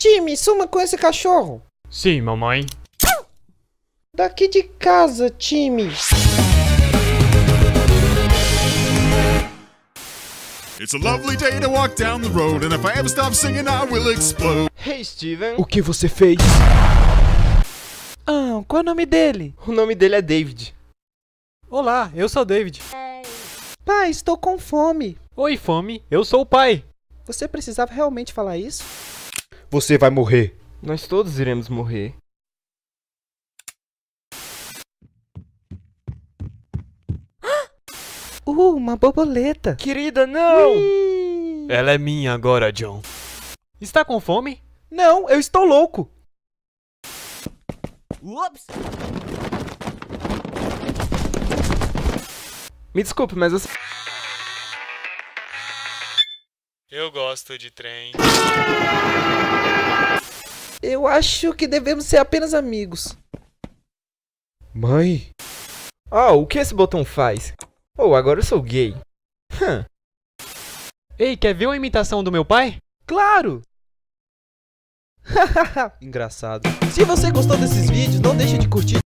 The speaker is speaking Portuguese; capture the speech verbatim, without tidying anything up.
Time, suma com esse cachorro. Sim, mamãe. Daqui de casa, time. It's a lovely day to walk down the road, and if I ever stop singing, I will explode. Hey, Steven. O que você fez? Ah, qual é o nome dele? O nome dele é David. Olá, eu sou o David. Pai, estou com fome. Oi, fome, eu sou o pai. Você precisava realmente falar isso? Você vai morrer. Nós todos iremos morrer. Uh, uma borboleta. Querida, não! Ih. Ela é minha agora, John. Está com fome? Não, eu estou louco. Ups! Me desculpe, mas você... Eu gosto de trem. Eu acho que devemos ser apenas amigos. Mãe? Oh, o que esse botão faz? Oh, agora eu sou gay. Hum. Ei, quer ver uma imitação do meu pai? Claro! Engraçado. Se você gostou desses vídeos, não deixe de curtir.